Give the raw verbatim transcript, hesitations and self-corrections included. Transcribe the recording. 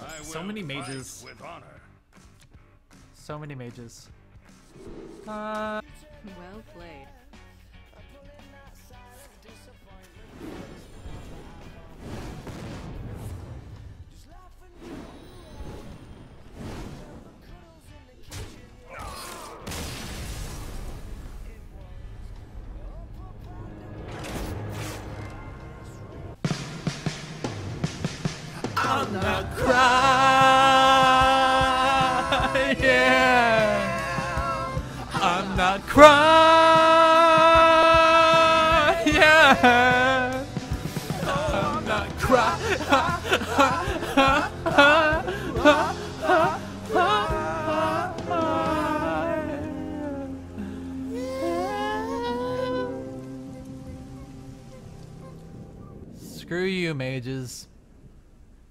So many mages. So many mages. Uh, Well played. I'm not crying. Yeah. I'm not crying. Yeah. I'm not crying. Screw you, mages.